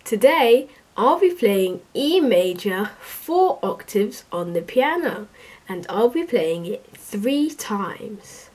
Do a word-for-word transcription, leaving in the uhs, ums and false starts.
Today, I'll be playing E major four octaves on the piano, and I'll be playing it three times.